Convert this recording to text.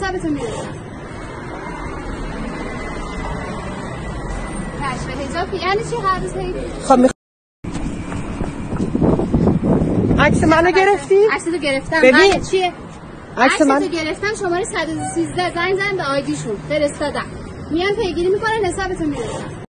حسابتون میرسم. کشف حجاب یعنی چی هر روز خب عکس منو گرفتی؟ عکس تو گرفتم. ببین چیه؟ عکس من گرفتم، شماره 113 زنگ زدم به آیدیشون فرستادم. میان پیگیری میکنن حسابتون میرسم.